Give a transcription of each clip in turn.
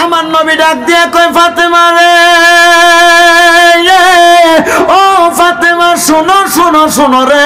আমার নবী ডাক দিয়ে কয় ফাতেমা রে, ও ফাতেমা শোনো শোনো শোনো রে,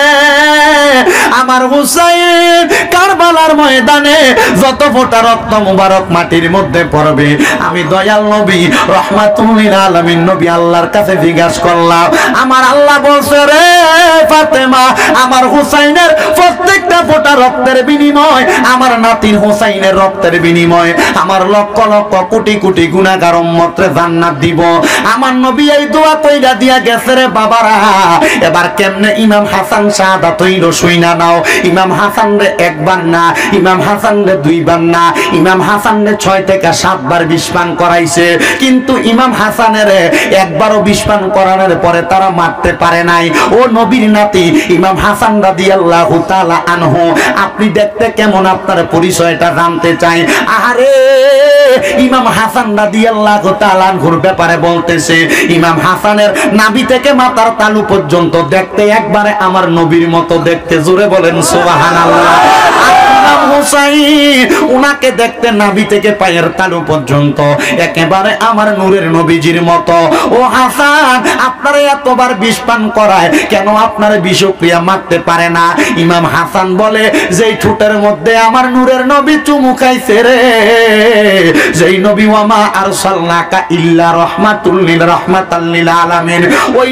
আমার হুসাইন কারবালার ময়দানে যত ফোঁটা রক্ত মুবারক মাটির মধ্যে পড়বে, আমি দয়াল নবী রহমাতুল লিল আলামিন নবী আল্লাহর কাছে জিজ্ঞাসা করলাম, আমার আল্লাহ বলছে রে ফাতেমা, আমার হুসাইনের প্রত্যেকটা ফোঁটা রক্তের বিনিময়, আমার নাতির হুসাইনের রক্তের বিনিময় আমার লক্ষ লক্ষ কোটি কোটি গুনাহগার উম্মতরে জান্নাত দিব। আমার নবী এই দোয়া কইরা দিয়া গেছে রে বাবারা। এবার কেমনে ইমাম হাসান শাহাদাত হইল শুইনা নাও। ইমাম হাসান রে একবার না, ইমাম হাসান রে দুইবার না, ইমাম হাসান রে 6 থেকে 7 বার বিষ পান করাইছে, কিন্তু ইমাম হাসানের একবারও বিষ পান করানোর পরে তারা মারতে পারে নাই। ও নবীর নাতি ইমাম হাসান রাদিয়াল্লাহু তাআলা আনহু, আপনি দেখতে কেমন আপনার পরিচয়টা জানতে চাই। আরে ইমাম হাসান রাদিয়াল্লাহু তাআলা আনহুর ব্যাপারে বলতেছে, ইমাম হাসানের নাভি থেকে মাথার তালু পর্যন্ত দেখতে একবারে আমার নবীর মতো দেখতে। জোরে বলেন সুবহানাল্লাহ। ইমাম হুসাইন উনাকে দেখতে নাভি থেকে পায়ের তালু পর্যন্ত একেবারে আমার নূরের নবীজির মতো। ও হাসান, আপনারা এতবার বিষ পান করায় কেন আপনার বিষক্রিয়া মারতে পারে না? ইমাম হাসান বলে, যেই ঠোঁটের মধ্যে আমার নূরের নবী চুমু খাইছে রে, যেই নবী ওয়ামা আরসালনাকা ইল্লা রাহমাতুল লিল আলামিন, ওই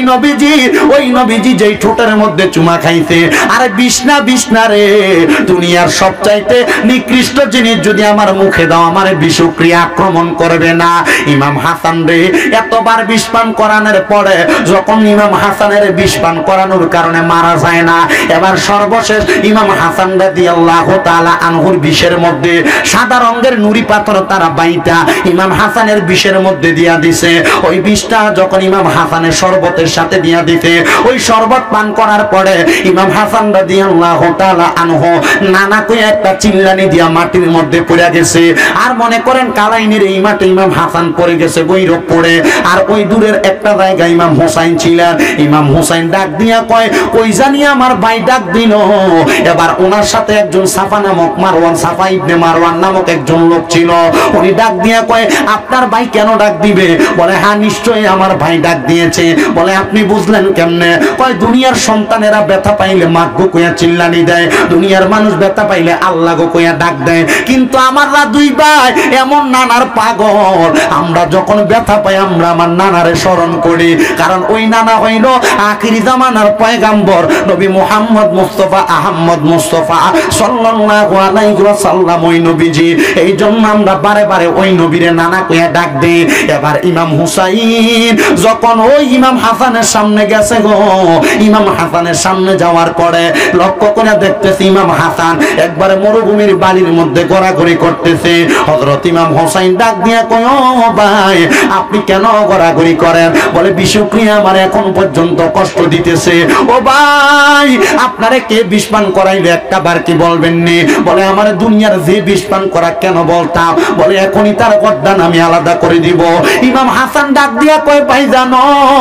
নবীজি যেই ঠোঁটের মধ্যে চুমা খাইছে। আরে বিষ্ণা রে, দুনিয়ার সবচাইতে নিকৃষ্ট জিনিস যদি আমার মুখে দাও, আমার বিষক্রিয়া আক্রমণ করবে না। ইমাম হাসান রে এতবার বিষ পান করানোর পরে যখন ইমাম হাসানের বিষ পান করানোর কারণে মারা যায় না, এবার সর্বশেষ ইমাম হাসান রাদিয়াল্লাহু তাআলা আনহুর বিষের মধ্যে সাদা রঙের নুরি পাথর তারা বাইটা ইমাম হাসানের বিষের মধ্যে দিয়া দিছে। ওই বিষটা যখন ইমাম হাসানের শরবতের সাথে দিয়া দিতে, ওই শরবত পান করার পরে ইমাম হাসান রাদিয়াল্লাহু তাআলা আনহু নানা কই একটা চিল্লানি দিয়া মাটির মধ্যে পড়ে গেছে। আর মনে করেন কালাইনের এই মাঠে ইমাম হাসান পড়ে গেছে বৈরব পড়ে। আর ওই দূরের একটা জায়গায় ইমাম হুসাইন ছিলেন। ইমাম হুসাইন ডাক দিয়া কয়, কই জানি আমার ভাই ডাক দিল। এবার ওনার সাথে একজন সাফা নামক সাফা ইবনে মারওয়ান নামক একজন লোক ছিল। উনি ডাক দিয়া কয়, আপনার ভাই কেন ডাক দিবে? বলে, হ্যাঁ নিশ্চয়ই আমার ভাই ডাক দিয়েছে। বলে, আপনি বুঝলেন কেমনে? কয়, দুনিয়ার সন্তানেরা ব্যথা পাইলে মাগো কইয়া চিল্লানি দেয়, দুনিয়ার মানুষ ব্যথা পাইলে আল্লাহ গো কইয়া ডাক দেয়, কিন্তু আমাররা দুই ভাই এমন নানার পাগল, আমরা যখন ব্যথা পাই আমরা আমার নানারে স্মরণ করি। কারণ ওই নানা হইল আখিরি জামানার পয়গাম্বর নবী মুহাম্মদ মুস্তাফা আহমদ মুস্তাফা সাল্লাল্লাহু আলাইহি ওয়াসাল্লাম, ওই নবীজি। এই জন্য আমরা বারে বারে ওই নবীরে নানা কইয়া ডাক দেই। এবার ইমাম হুসাইন যখন ওই ইমাম হাসানের সামনে গেছে গো, ইমাম হাসানের সামনে যাওয়ার পরে লক্ষ্য করে দেখতেছি ইমাম হাসান একবারে মরুভূমির বালির মধ্যে ঘোরাঘুরি করতেছে। হযরত ইমাম হুসাইন ডাক দিয়া কয়, ও ভাই আপনি কেন ঘোরাঘুরি করেন? বলে, বিষক্রিয়া আমার এখন পর্যন্ত কষ্ট দিতেছে। ও ভাই, আপনারে কে বিষ পান করাইলে একটা বার কি বলবেন নি? বলে, আমার দুনিয়ার যে বিষ পান করা কেন বলতাম। বলে, এখনই তার গর্দান আমি আলাদা করে দিব। ইমাম হাসান ডাক দিয়া কয়, ভাই জানো,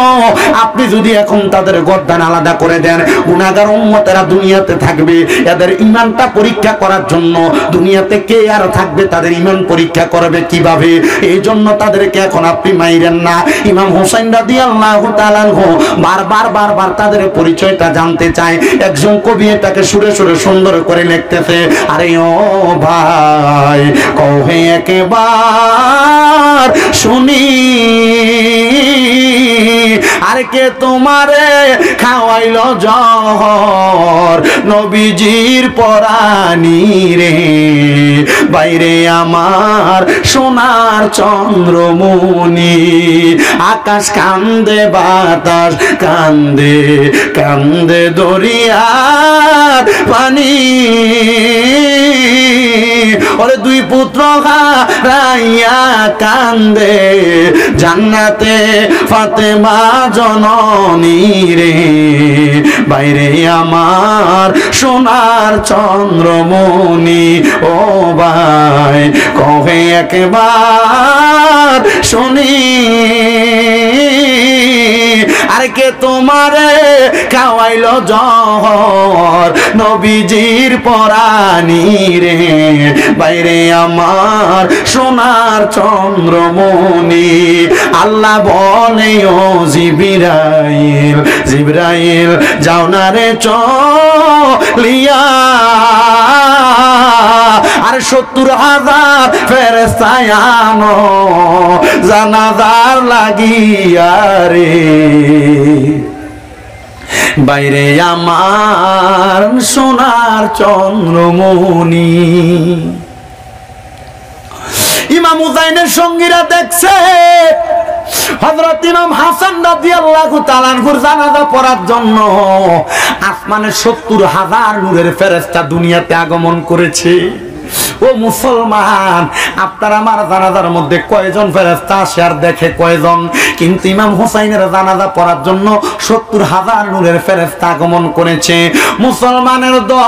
আপনি যদি এখন তাদের গর্দান আলাদা করে দেন, গুনাহগার উম্মতেরা দুনিয়াতে থাকবে, এদের ঈমানটা পরীক্ষা করার জন্য দুনিয়াতে কে আর থাকবে? তাদের ঈমান পরীক্ষা করবে কিভাবে? এই জন্য তাদেরকে এখন আপনি মাইরেন না। ইমাম হুসাইন রাদিয়াল্লাহু তাআলা আনহু বারবার তাদের পরিচয়টা জানতে চায়। একজন কবি এটাকে সুরে সুরে সুন্দর করে লিখতেছে, আরে ও ভাই কহে একবার শুনি, আর কে তোমারে খাওয়াইল জহর নবীজির পরানি রে, বাইরে আমার সোনার চন্দ্রমণি, আকাশ কান্দে বাতাস কান্দে, কান্দে দরিয়ার পানি, ওরে দুই পুত্র হারাইয়া কান্দে জান্নাতে ফাতেমা মা জননী রে, বাইরে আমার সোনার চন্দ্রমণি, ও ভাই কহে একবার শুনি, আর কে তোমারে খাওয়াইল জহর নবীজির পরানি রে, বাইরে আমার সোনার চন্দ্রমণি। আল্লাহ বলে ও জিবরাইল, জিবরাইল যাও না রে চলিয়া, আর 70,000 ফেরেশতা আনো জানাজার লাগিয়া রে, বাইরে আমার সোনার চন্দ্রমণি। ইমাম হুসাইনের সঙ্গীরা দেখছে হযরত ইমাম হাসান রাদিয়াল্লাহু তাআলা আনহুর জানাজা পড়ার জন্য আসমানে 70,000 নূরের ফেরেশতা দুনিয়াতে আগমন করেছে। ও মুসলমান, আপনার আমার জানাজার মধ্যে কয়জন ফেরেশতা আসে আর দেখে কয়জন? কিন্তু ইমাম হুসাইনের জানাজা পড়ার জন্য 70,000 নূরের ফেরেশতা আগমন করেছে। মুসলমানের দল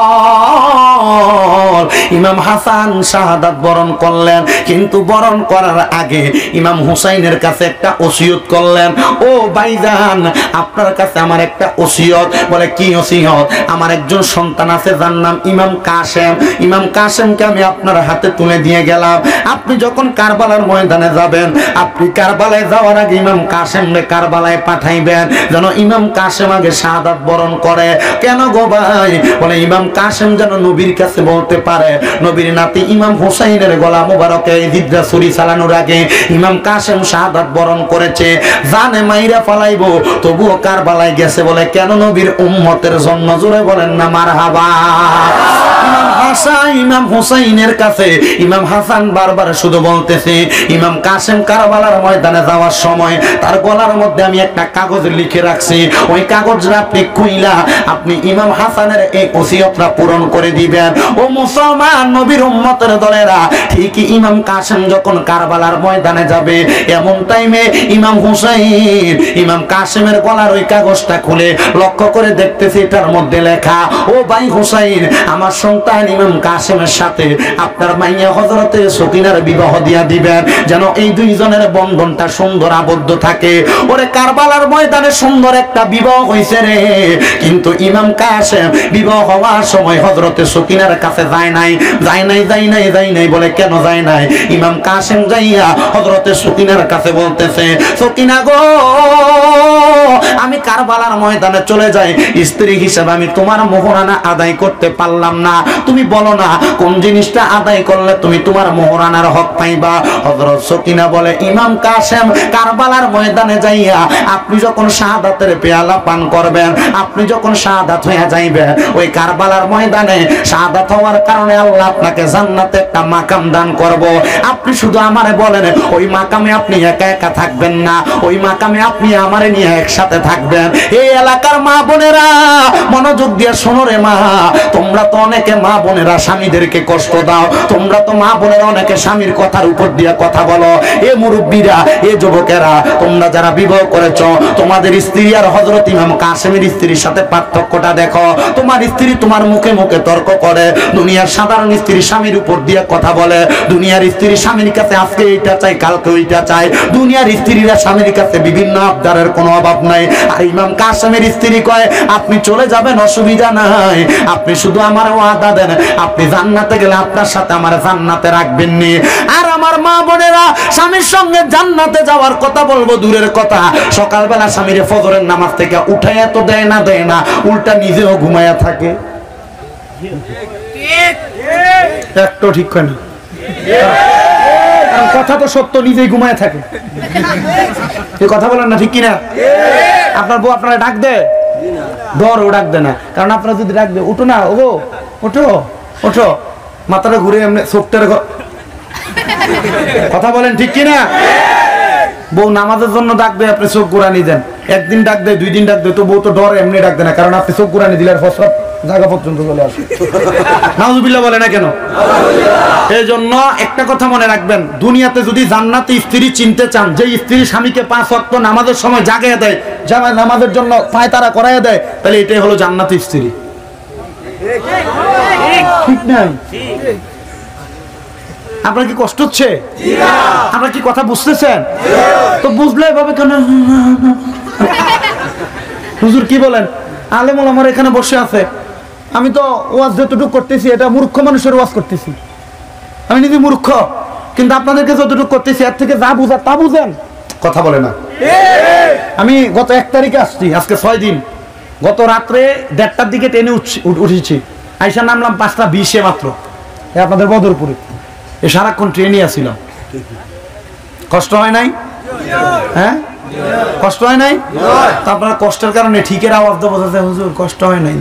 ইমাম হাসান শাহাদাত বরণ করলেন, কিন্তু বরণ করার আগে ইমাম হুসাইনের কাছে একটা ওসিয়ত করলেন। ও ভাইজান, আপনার কাছে আমার একটা ওসিয়ত। বলে কি ওসিয়ত? আমার একজন সন্তান আছে যার নাম ইমাম কাসেম। ইমাম কাসেমকে আমি আপনার হাতে তুলে দিয়ে গেলাম। আপনি যখন কারবালার ময়দানে যাবেন, আপনি কারবালায় যাওয়ার আগে ইমাম কাসেমকে কারবালায় পাঠাইবেন, যেন ইমাম কাসেম আগে শাহাদাত বরণ করে। কেন গো ভাই? বলে ইমাম কাসেম যেন নবীর কাছে বলতে পারে নবীর নাতি ইমাম হুসাইনের গলা মোবারকে জিদ্রা ছুরি চালানোর আগে ইমাম কাসেম শাহাদাত বরণ করেছে। জানে মাইরা ফালাইবো, তবুও কারবালায় গেছে। বলে কেন? নবীর উম্মতের জন্য। জোরে বলেন না মারহাবা। ইমাম হুসাইনের কাছে ইমাম হাসান বারবার শুধু বলতেছে, ইমাম কাসেম কারবালার ময়দানে যাওয়ার সময় তার গলার মধ্যে আমি একটা কাগজ লিখে রাখছি, ওই কাগজটা আপনি খুইলা আপনি ইমাম হাসানের এই ওসিয়তটা পূরণ করে দিবেন। ও মুসলমান নবীর উম্মতের দলেরা, ঠিকই ইমাম কাসেম যখন কারবালার ময়দানে যাবে, এমন টাইমে ইমাম হুসাইন ইমাম কাসেমের গলার ওই কাগজটা খুলে লক্ষ্য করে দেখতেছে এটার মধ্যে লেখা, ও ভাই হুসাইন, আমার সন্তান ইমাম কাসেমের সাথে আপনার মাইয়া হযরতে সকিনার বিবাহ দিয়া দিবেন, যেন এই দুইজনের বন্ধনটা সুন্দর আবদ্ধ থাকে। ওরে কারবালার ময়দানে সুন্দর একটা বিবাহ হইছে রে, কিন্তু ইমাম কাসেম বিবাহ হওয়ার সময় হযরতে সকিনার কাছে যায় নাই। বলে কেন যায় নাই? ইমাম কাসেম যাইয়া হযরতে সকিনার কাছে বলতেছে, সকিনা গো, আমি কারবালার ময়দানে চলে যাই, স্ত্রী হিসেবে আমি তোমার মোহরানা আদায় করতে পারলাম না। তুমি বলো না কোন জিনিসটা আদায় করলে তুমি তোমার মোহরানার হক পাইবা? হযরত সকিনা বলে, ইমাম কাসেম কারবালার ময়দানে যাইয়া আপনি যখন শাহাদাতের পেয়ালা পান করবেন, আপনি যখন শাহাদাত হয়ে যাইবেন, ওই কারবালার ময়দানে শাহাদাত হওয়ার কারণে আল্লাহ আপনাকে জান্নাতে একটা মাকাম দান করব। আপনি শুধু আমারে বলেন, ওই মাকামে আপনি একা একা থাকবেন না, ওই মাকামে আপনি আমারে নিয়ে একসাথে থাকবেন। এই এলাকার মা বোনেরা মনোযোগ দিয়ে শোনো রে মা, তোমরা তো অনেকে মা বোনেরা স্বামীদেরকে কষ্ট দাও, তোমরা তো মা বোনেরা অনেকে স্বামীর কথার উপর দিয়ে কথা বলো। এ মুরব্বীরা, এ যুবকেরা, তোমরা যারা বিবাহ করেছো, তোমাদের স্ত্রী আর হযরত ইমাম কাসেমের স্ত্রীর সাথে পার্থক্যটা দেখো। তোমার স্ত্রী তোমার মুখে মুখে তর্ক করে, দুনিয়ার সাধারণ স্ত্রী স্বামীর উপর দিয়ে কথা বলে, দুনিয়ার স্ত্রী স্বামীর কাছে আজকে এইটা চাই কালকে ওইটা চাই, দুনিয়ার স্ত্রীরা স্বামীর কাছে বিভিন্ন আবদারের কোনো অভাব নাই। আর ইমাম কাসেমের স্ত্রী কয়, আপনি চলে যাবেন অসুবিধা নাই, আপনি শুধু আমার ওয়াদা দেন, আপনি জান্নাতে গেলে আপনার সাথে আমার জান্নাতে রাখবেন নি। আর আমার মা বোনেরা, স্বামীর সঙ্গে জান্নাতে যাওয়ার কথা বলবো দূরের কথা, সকালবেলা স্বামীর ফজরের নামাজ থেকে উঠাইয়া তো দেয় না, উল্টা নিজেও ঘুমায়া থাকে। একটু ঠিক হয় না, কথা তো সত্য, নিজেই ঘুমায় থাকে। কথা বলেন না, ঠিক কিনা? আপনার বউ আপনারা ডাক দে, ডর ও ডাক দে না, কারণ আপনারা যদি ডাক দে, উঠো না, ও ওঠো ওঠো, মাথাটা ঘুরে এমনি চোখটার কথা বলেন, ঠিক কিনা? বউ নামাজের জন্য ডাকবে, আপনি চোখ ঘুরানি দেন। একদিন ডাক দেয়, 2 দিন ডাক দেয়, তো বউ তো ডর এমনি ডাক দেয় না, কারণ আপনি চোখ ঘুরানি দিলে আর ফসল জায়গা পর্যন্ত চলে আসে। নাউজুবিল্লাহ বলে না কেন? এই জন্য একটা কথা মনে রাখবেন, দুনিয়াতে যদি জান্নাতি স্ত্রী চিনতে চান, যে স্ত্রী স্বামীকে 5 ওয়াক্ত নামাজের সময় জাগিয়ে দেয়, জামাই নামাজের জন্য পায়তারা করাইয়া দেয়, তাহলে এটাই হলো জান্নাতি স্ত্রী। ঠিক নাই? আপনার কি কষ্ট হচ্ছে? আপনার কি কথা বুঝতেছেন? তো বুঝলে এভাবে কেন? হুজুর কি বলেন? আলেম ওলামারা এখানে বসে আছে, আমি তো ওয়াজ যতটুকু করতেছি এটা মূর্খ মানুষের ওয়াজ করতেছি, আমি নিজে মূর্খ, কিন্তু আপনাদেরকে যতটুকু করতেছি এর থেকে যা বুঝা তা বুঝেন। কথা বলে না? আমি গত 1 তারিখে আসছি, আজকে 6 দিন। গত রাত্রে 1:30টার দিকে ট্রেনে উঠেছি, আইসা নামলাম 5:20 মাত্র আপনাদের বদরপুরে। এ সারাক্ষণ ট্রেনে আসছিলাম। কষ্ট হয় নাই? হ্যাঁ, কষ্ট হয় নাই? তা আপনারা কষ্টের কারণে ঠিকের আওয়াজ তো বোঝাতে, হুজুর কষ্ট হয় নাই,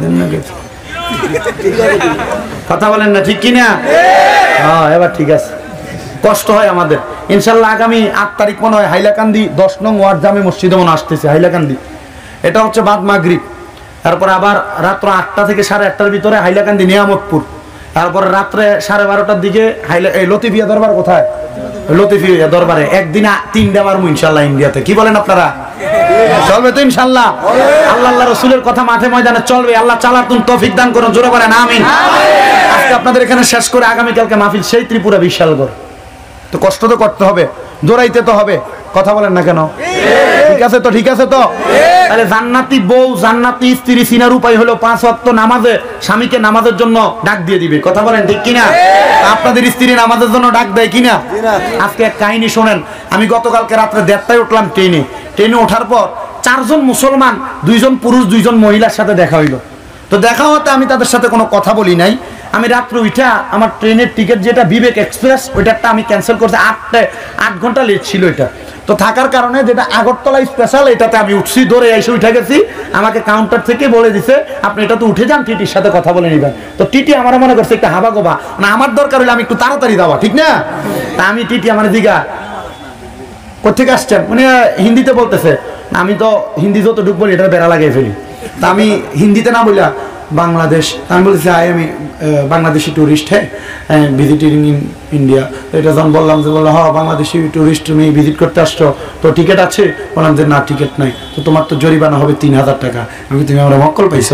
কথা বলেন না ঠিক কিনা? হ্যাঁ, এবার ঠিক আছে। কষ্ট হয় আমাদের। ইনশাল্লাহ আগামী 8 তারিখ মনে হয় হাইলাকান্দি 10 নং ওয়ার্ড জামে মসজিদে মনে আসতেছে হাইলাকান্দি। এটা হচ্ছে বাদ মাগরিব। তারপরে আবার রাত্র 8টা থেকে 8:30টার ভিতরে হাইলাকান্দি নিয়ামতপুর। তারপরে রাত্রে 12:30টার দিকে লতিফিয়া দরবার। কোথায়? লতিফিয়া দরবারে। একদিন 3টা মারবো ইনশাল্লাহ ইন্ডিয়াতে। কি বলেন আপনারা? চলবে তো ইনশাল্লাহ? আল্লাহ রসুলের কথা মাঠে ময়দানে চলবে। আল্লাহ চালার তুমি তৌফিক দান করুন, জোরে বলেন আমিন। আজকে আপনাদের এখানে শেষ করে আগামীকালকে মাহফিল সেই ত্রিপুরা বিশালগড়। তো কষ্ট তো করতে হবে, দৌড়াইতে তো হবে। কথা বলেন না কেন? ঠিক আছে তো? ঠিক আছে তো? তাহলে জান্নাতি বউ জান্নাতি স্ত্রী চিনার উপায় হলো 5 ওয়াক্ত নামাজে স্বামীকে নামাজের জন্য ডাক দিয়ে দিবে। কথা বলেন ঠিক কিনা? আপনাদের স্ত্রী নামাজের জন্য ডাক দেয় কিনা? আজকে এক কাহিনী শোনেন। আমি গতকালকে রাত্রে 1:30টায় উঠলাম ট্রেনে ওঠার পর 4 জন মুসলমান, 2 জন পুরুষ 2 জন মহিলার সাথে দেখা হইলো। তো দেখা হতে আমি তাদের সাথে কোনো কথা বলি নাই। আমি রাত্রে উঠা আমার ট্রেনের টিকিট যেটা বিবেক এক্সপ্রেস, ওইটারটা আমি ক্যান্সেল করছি। 8 ঘন্টা লেট ছিল এটা। তো থাকার কারণে যেটা আগরতলা স্পেশাল, এটাতে আমি উঠছি, দৌড়ে এসে উঠে গেছি। আমাকে কাউন্টার থেকে বলে দিছে আপনি এটা তো উঠে যান, টিটির সাথে কথা বলে নিবেন। তো টিটি আমার মনে করছে একটা হাবা গোবা, মানে আমার দরকার হলে আমি একটু তাড়াতাড়ি যাওয়া, ঠিক না? তা আমি টিটি আমার দিঘা কোথেকে আসছেন, মানে হিন্দিতে বলতেছে। আমি তো হিন্দি যতটুকু বলি এটা বেড়া লাগিয়ে ফেলি। তা আমি হিন্দিতে না বললাম বাংলাদেশ, আমি বলছি আমি বাংলাদেশি ট্যুরিস্ট, হ্যাঁ ভিজিটিং ইন ইন্ডিয়া। তো এটা যখন বললাম যে বললো হ্যাঁ বাংলাদেশি ট্যুরিস্ট, তুমি ভিজিট করতে আসছো, তো টিকিট আছে? বললাম যে না টিকিট নাই। তো তোমার তো জরিমানা হবে 3000 টাকা। আমি তুমি আমরা মক্কল পাইছো?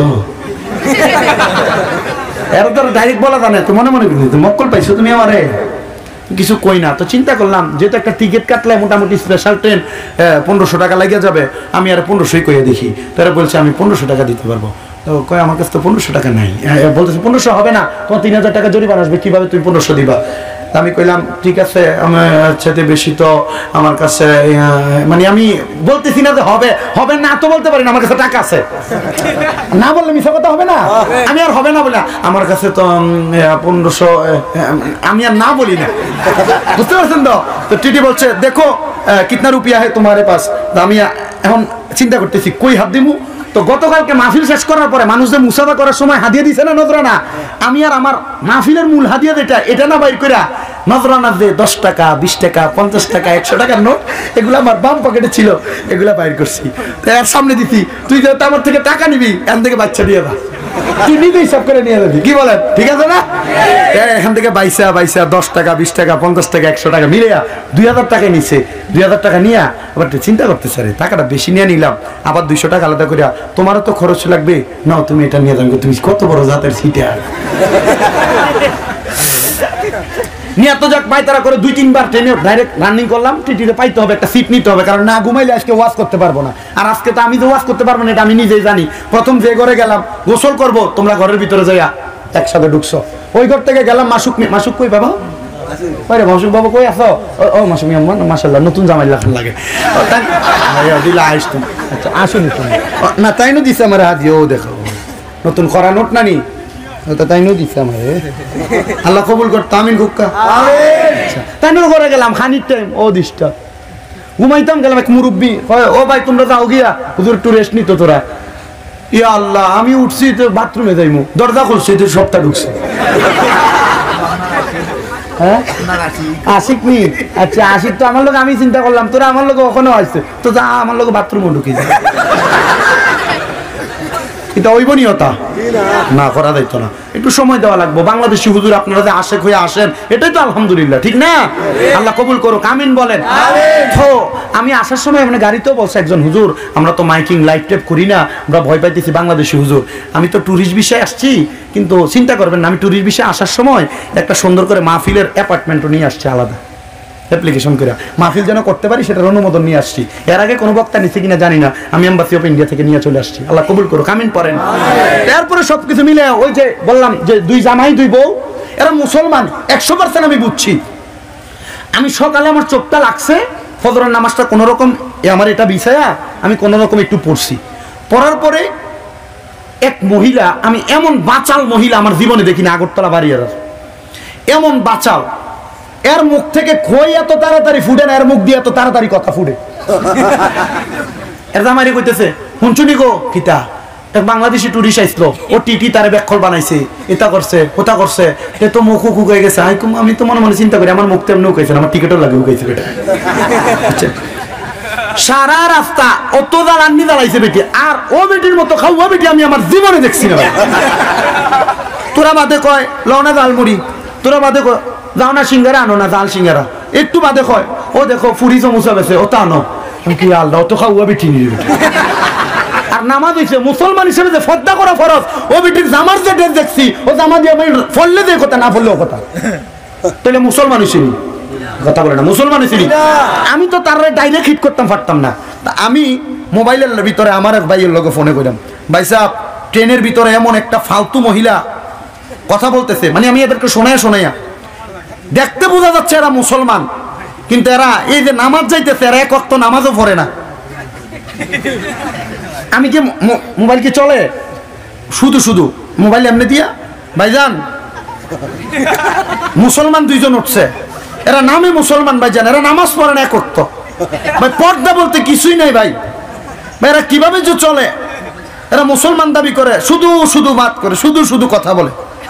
এর তো ডাইরেক্ট বলা জানে, তো মনে মনে করি মক্কল পাইছো তুমি আমারে, কিছু কই না। তো চিন্তা করলাম যেহেতু একটা টিকিট কাটলে মোটামুটি স্পেশাল ট্রেন 1500 টাকা লাগিয়ে যাবে, আমি আর 1500ই করে দেখি। তারা বলছে আমি 1500 টাকা দিতে পারবো। তো কয় আমার কাছে তো 1500 টাকা নাই। বলতেছে 1500 হবে না, তোমার 3000 টাকা জরিমানা আসবে, কিভাবে তুমি 1500 দিবা? আমি কইলাম ঠিক আছে, আমার সাথে বেশি তো আমার কাছে, মানে আমি বলতেছি না যে হবে হবে না তো বলতে পারি না, আমার কাছে টাকা আছে। না বললে মিথ্যা কথা হবে না, আমি আর হবে না বলে আমার কাছে তো 1500, আমি আর না বলি না, বুঝতে পারছেন তো? তো টিটি বলছে দেখো কিতনা রুপিয়া হে তোমারে পাস। আমি এখন চিন্তা করতেছি কই হাত দিমু। তো গতকালকে মাহফিল শেষ করার পরে মানুষদের মুসাফা করার সময় হাদিয়া দিছে না নজরানা, আমি আর আমার মাহফিলের মূল হাদিয়া যেটা এটা না বাইর কইরা নজরানা যে 10 টাকা 20 টাকা 50 টাকা 100 টাকার নোট এগুলো আমার বাম পকেটে ছিল, এগুলা বাইর করছি। তো এর সামনে দিতি, তুই যেহেতু আমার থেকে টাকা নিবি এখান থেকে বাচ্চা দিয়ে দা, তুই নিজে হিসাব করে নিয়ে যাবি। কি বলেন? ঠিক আছে না? এখান থেকে 22 10 টাকা 20 টাকা 50 টাকা 100 টাকা মিলে 2000 টাকা নিছে। 2000 টাকা নিয়ে আবার চিন্তা করতেছে রে টাকাটা বেশি নিয়ে নিলাম, আবার 200 টাকা আলাদা করিয়া তোমারও তো খরচ লাগবে, নাও তুমি এটা নিয়ে যাবে। তুমি কত বড় জাতের সিটার নিয়ে তো যাক পাই তারা করে 2-3 বার ট্রেনে ডাইরেক্ট রানিং করলাম। টিটিতে পাইতে হবে, একটা সিট নিতে হবে, কারণ না ঘুমাইলে আজকে ওয়াজ করতে পারবো না। আর আজকে তো আমি তো ওয়াজ করতে পারবো না, এটা আমি নিজেই জানি। প্রথম যে ঘরে গেলাম গোসল করব, তোমরা ঘরের ভিতরে যাইয়া একসাথে ঢুকছো। ওই ঘর থেকে গেলাম মাসুক কই বাবা, আরে মাসুক বাবা কই আছো? ও মাসুক মাশাআল্লাহ নতুন জামাই লাগে দিলা আইস তুমি। আচ্ছা আসুন তুমি না, তাই না দিছে আমার হাত দিয়ে, ও দেখো নতুন করা নোট নানি, তাই নো দিছে আমারে, আল্লাহ কবুল করতে আমিন গুক্কা। তাই নো করে গেলাম খানির টাইম, ও দিসটা ঘুমাইতাম, গেলাম এক মুরব্বী, ও ভাই তোমরা যাও গিয়া হুজুর একটু রেস্ট নিত তোরা। ইয়া আল্লাহ, আমি উঠছি তো বাথরুমে যাইমু, দরজা খুলছি তো সপ্তাহ ঢুকছে। হ্যাঁ আশিক নি, আচ্ছা আশিক তো আমার লোক, আমি চিন্তা করলাম তোরা আমার লোক ওখানে আসছে, তো যা আমার লোক বাথরুমে ঢুকি যা। এটা ঐবনীয়তা না, করা যাইতো না। একটু সময় দেওয়া লাগবে। বাংলাদেশি হুজুর আপনারা যে আশেক হয়ে আসেন, এটাই তো আলহামদুলিল্লাহ, ঠিক না? আল্লাহ কবুল করুক, আমিন বলেন। তো আমি আসার সময় মানে গাড়িতেও বলছে একজন, হুজুর আমরা তো মাইকিং লাইভ টেপ করি না, আমরা ভয় পাইতেছি বাংলাদেশি হুজুর, আমি তো ট্যুরিস্ট বিষয়ে আসছি, কিন্তু চিন্তা করবেন না, আমি ট্যুরিস্ট বিষয়ে আসার সময় একটা সুন্দর করে মাহফিলের অ্যাপার্টমেন্টও নিয়ে আসছি, আলাদা অ্যাপ্লিকেশন করে মাহফিল যেন করতে পারি সেটার অনুমোদন নিয়ে আসছি। এর আগে কোনো বক্তা নিচ্ছে কিনা জানি না, আমি এম্বাসি অফ ইন্ডিয়া থেকে নিয়ে চলে আসছি। আল্লাহ কবুল করুক, আমিন পড়েন। তারপরে সবকিছু মিলে ওই যে বললাম যে দুই জামাই দুই বউ, এরা মুসলমান 100% আমি বুঝছি। আমি সকালে আমার চোখটা লাগছে, ফজরের নামাজটা কোনো রকম আমার এটা বিছায়া আমি কোনো রকম একটু পড়ছি, পড়ার পরে এক মহিলা, আমি এমন বাচাল মহিলা আমার জীবনে দেখিনি, আগরতলা বাড়িয়ার এমন বাচাল, এর মুখ থেকে খই এত তাড়াতাড়ি ফুটে না, এর মুখ দিয়ে এত তাড়াতাড়ি কথা ফুটে। এর জামাইরে কইতেছে, হুনচুনি গো কিতা, এক বাংলাদেশি টুরিস্ট আইছিল, ও টিটি তারে ব্যাকল বানাইছে, এটা করছে ওটা করছে, এ তো মুখ হুক হয়ে গেছে। আমি তো মনে মনে চিন্তা করি আমার মুখ তেমনি উকাইছে, আমার টিকিটও লাগে উকাইছে বেটা। সারা রাস্তা অত দাঁড়ানি দাঁড়াইছে বেটি, আর ও বেটির মতো খাওয়া বেটি আমি আমার জীবনে দেখছি না। তোরা বাদে কয় লওনা জালমুড়ি, তোরা বাদে কয় যাও না সিঙ্গারা আনো না, জাল সিঙ্গারা একটু বাদে কয় ও দেখো ফুরি সমুচা বেছে ওটা আনো। কি আল্লাহ, অত খাওয়া বেটি নিয়ে। আর নামাজ হইছে মুসলমান হিসেবে যে ফর্দা করা ফরজ, ও বেটির জামার যে ড্রেস দেখছি, ও জামা দিয়ে আমি ফললে যে কথা, না ফললেও কথা, তাহলে মুসলমান হিসেবে কথা বলে না, মুসলমান হিসেবে। আমি তো তার ডাইরেক্ট হিট করতাম পারতাম না। আমি মোবাইলের ভিতরে আমার এক ভাইয়ের লোকে ফোনে কইলাম, ভাই সাহেব ট্রেনের ভিতরে এমন একটা ফালতু মহিলা কথা বলতেছে, মানে আমি এদেরকে শোনাইয়া দেখতে বোঝা যাচ্ছে এরা মুসলমান, কিন্তু এরা এই যে নামাজ যাইতেছে, এরা এক ওয়াক্ত নামাজও পড়ে না। আমি কি মোবাইল কি চলে শুধু শুধু মোবাইল এমনি দিয়া, ভাইজান মুসলমান দুইজন উঠছে, এরা নামে মুসলমান ভাইজান, এরা নামাজ পড়ে না এক ওয়াক্ত। ভাই পর্দা বলতে কিছুই নাই ভাই, এরা কিভাবে যে চলে, এরা মুসলমান দাবি করে, শুধু শুধু বাত করে, শুধু শুধু কথা বলে।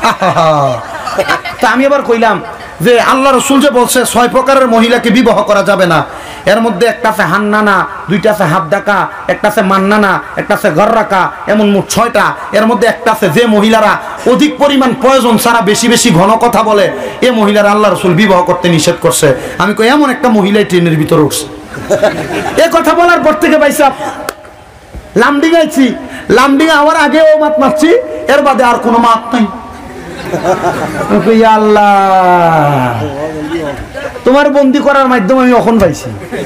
তা আমি আবার কইলাম যে আল্লাহ রসুল যে বলছে 6 প্রকারের মহিলাকে বিবাহ করা যাবে না, এর মধ্যে একটা আছে হান্নানা, দুইটা আছে হাবদাকা, একটা আছে মান্নানা, একটা আছে গররাকা, এমন মোট 6টা। এর মধ্যে একটা আছে যে মহিলারা অধিক পরিমাণ প্রয়োজন ছাড়া বেশি বেশি ঘন কথা বলে, এ মহিলারা আল্লাহ রসুল বিবাহ করতে নিষেধ করছে। আমি কই এমন একটা মহিলাই ট্রেনের ভিতরে উঠছে। এ কথা বলার পর থেকে ভাই সাহেব লামডিঙাইছি, লামডিঙা আমার আগে ও মাত মারছি, এর বাদে আর কোনো মাত নাই। আল্লাহ, তোমার বন্দি করার মাধ্যমে আমি এখন পাইছি।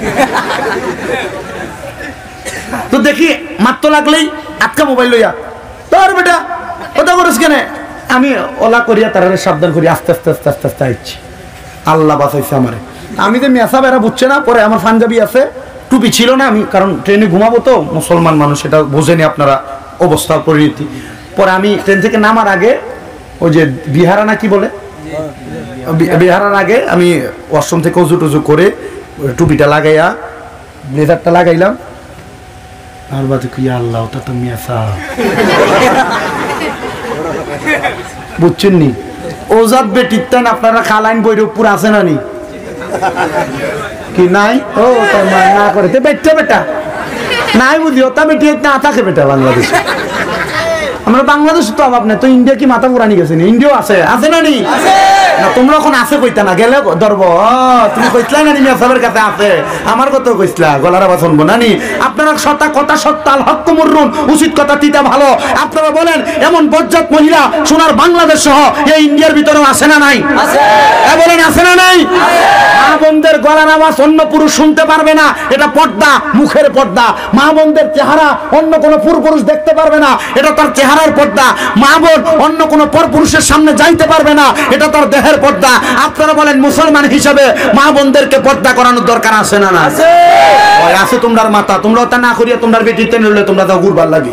তো দেখি মাত্র লাগলেই আটকা মোবাইল লইয়া, তোর বেটা কথা করিস কেন, আমি ওলা করিয়া তারা সাবধান করি, আস্তে আস্তে আস্তে আস্তে আস্তে আইছি। আল্লাহ বাঁচাইছে আমারে। আমি যে মেসা বেড়া বুঝছে না, পরে আমার পাঞ্জাবি আছে, টুপি ছিল না, আমি কারণ ট্রেনে ঘুমাবো তো, মুসলমান মানুষ এটা বোঝেনি আপনারা অবস্থা পরিণতি। পরে আমি ট্রেন থেকে নামার আগে ওই যে বিহারানা কি বলে, বিহারার আগে আমি ওয়াশরুম থেকে উজু টুজু করে টুপিটা লাগাইয়া ব্লেজারটা লাগাইলাম। আর বাদে কি আল্লাহ, ওটা তো মেসা, বুঝছেন নি? ওজাদ বেটিতেন আপনারা খালাইন বৈরবপুর আছে না নি কি নাই? ও না করে বেটা বেটা নাই বুঝিও, তা বেটি না থাকে বেটা বাংলাদেশ। আমরা বাংলাদেশ তো অভাব নেই, তো ইন্ডিয়া কি মাথা পুরানি গেছে? ইন্ডিয়াও আছে, আছে না নি? না তোমরা এখন আছে কইতা না, গেলে ধরব। তুমি কইতলা না মেসাবের কাছে আছে, আমার কথা কইসলা, গলার আওয়াজ শুনবো না নি? আপনারা সত্তা কথা সত্য, আল হক মুররুন, উচিত কথা তিতা ভালো। আপনারা বলেন এমন বজ্জাত মহিলা সোনার বাংলাদেশ সহ এই ইন্ডিয়ার ভিতরেও আছে না নাই? আছে। বলেন আছে না নাই? মা বোনদের গলার আওয়াজ অন্য পুরুষ শুনতে পারবে না, এটা পর্দা, মুখের পর্দা। মা বোনদের চেহারা অন্য কোনো পুরুষ দেখতে পারবে না, এটা তার চেহারার পর্দা। মা বোন অন্য কোনো পরপুরুষের সামনে যাইতে পারবে না, এটা তার দেহের পর্দা। আপনারা বলেন মুসলমান হিসেবে মা বোনদেরকে পর্দা করানোর দরকার আছে না? না আছে। আছে তোমরার মাথা, তোমরা তা না করিয়া তোমরা বেটিতে নিলে তোমরা যাও ঘুরবার লাগে,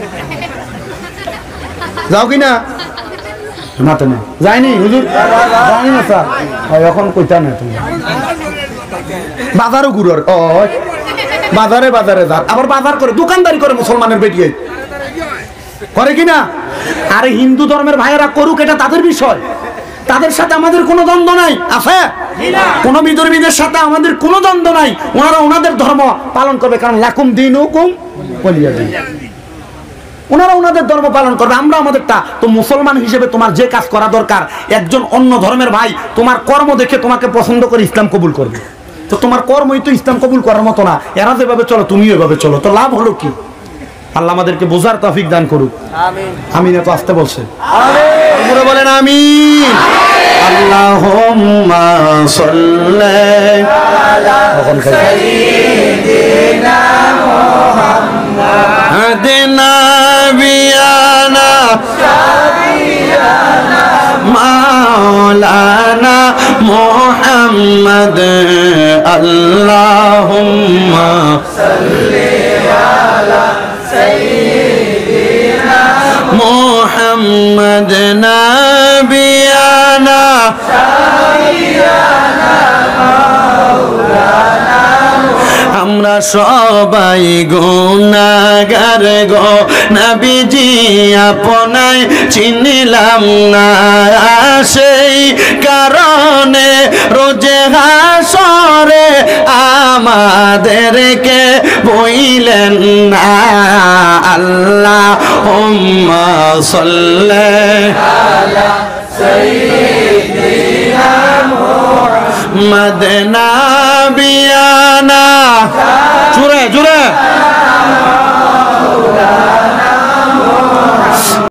যাও কিনা? মাথা নেই যায়নি হুজুর, জানি না স্যার, এখন কইতা না তুমি বাজারও ঘুরার। ও বাজারে বাজারে যা, আবার বাজার করে দোকানদারি করে মুসলমানের বেটিয়ে করে কিনা? আরে হিন্দু ধর্মের ভাইয়েরা করুক, এটা তাদের বিষয়, তাদের সাথে আমাদের কোনো দ্বন্দ্ব নাই। আছে কোন বিধর্মীদের সাথে আমাদের কোনো দ্বন্দ্ব নাই, ওনারা ওনাদের ধর্ম পালন করবে, কারণ লাকুম দিনুকুম ওয়ালিয়া দিন। ওনারা ওনাদের ধর্ম পালন করবে, আমরা আমাদেরটা। তো মুসলমান হিসেবে তোমার যে কাজ করা দরকার, একজন অন্য ধর্মের ভাই তোমার কর্ম দেখে তোমাকে পছন্দ করে ইসলাম কবুল করবে। তো তোমার কর্মই তো ইসলাম কবুল করার মতো না। এরা যেভাবে চলো তুমিও এভাবে চলো, তো লাভ হলো কি? আল্লাহ আমাদেরকে বোঝার তৌফিক দান করুক। আমিন। আমিন। এত আসতে বলছে আমিন, বলেন আমিন। আল্লাহুম্মা সাল্লি আলা সাইয়্যিদিনা মুহাম্মাদ নাবিয়ানা শাফিয়ানা মাওলানা মুহাম্মদ। আল্লাহুম্মা সাল্লি আলা সাইয়্যিদিনা মুহাম্মদ নাবিয়ানা শাফিয়ানা মাওলানা। আমরা সবাই গুনাহগার গো নবীজি আপনায় চিনলাম না, সেই কারণে রোজে হাসরে আমাদেরকে বইলেন না। আল্লাহুম্মা সাল্লি আলা সাইয়্যিদিনা মুহাম্মদ নাবিয়ানা। জোরে জোরে।